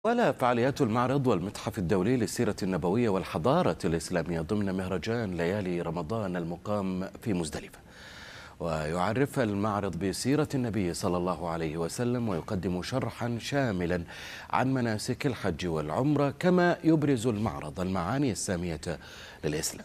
ولا فعاليات المعرض والمتحف الدولي للسيرة النبوية والحضارة الإسلامية ضمن مهرجان ليالي رمضان المقام في مزدلفة. ويعرف المعرض بسيرة النبي صلى الله عليه وسلم ويقدم شرحا شاملا عن مناسك الحج والعمرة، كما يبرز المعرض المعاني السامية للإسلام.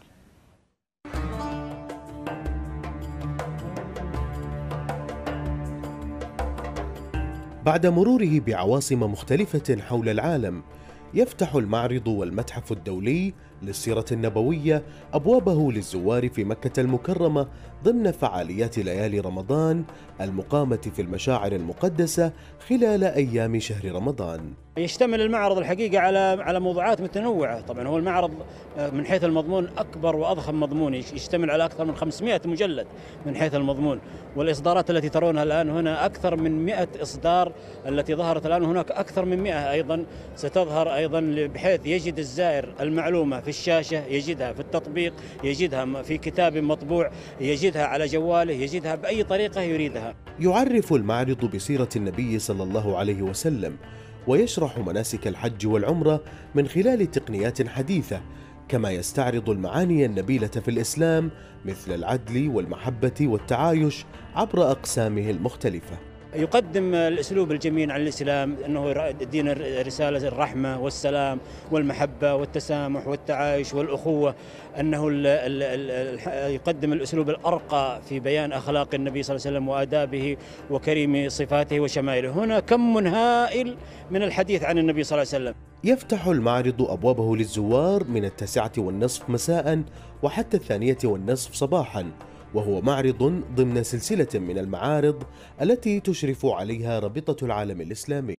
بعد مروره بعواصم مختلفة حول العالم، يفتح المعرض والمتحف الدولي للسيرة النبوية أبوابه للزوار في مكة المكرمة ضمن فعاليات ليالي رمضان المقامة في المشاعر المقدسة خلال أيام شهر رمضان. يشتمل المعرض الحقيقة على موضوعات متنوعة. طبعا هو المعرض من حيث المضمون أكبر وأضخم مضمون، يشتمل على أكثر من 500 مجلد من حيث المضمون، والإصدارات التي ترونها الآن هنا أكثر من 100 إصدار التي ظهرت الآن، هناك أكثر من 100 أيضا ستظهر أيضا، بحيث يجد الزائر المعلومة في الشاشة، يجدها في التطبيق، يجدها في كتاب مطبوع، يجدها على جواله، يجدها بأي طريقة يريدها. يعرف المعرض بسيرة النبي صلى الله عليه وسلم ويشرح مناسك الحج والعمرة من خلال تقنيات حديثة، كما يستعرض المعاني النبيلة في الإسلام مثل العدل والمحبة والتعايش عبر أقسامه المختلفة. يقدم الأسلوب الجميل عن الإسلام، أنه دين رسالة الرحمة والسلام والمحبة والتسامح والتعايش والأخوة، أنه يقدم الأسلوب الأرقى في بيان أخلاق النبي صلى الله عليه وسلم وآدابه وكريم صفاته وشمائله. هنا كم هائل من الحديث عن النبي صلى الله عليه وسلم. يفتح المعرض أبوابه للزوار من 9:30 مساء وحتى 2:30 صباحا، وهو معرض ضمن سلسلة من المعارض التي تشرف عليها رابطة العالم الإسلامي.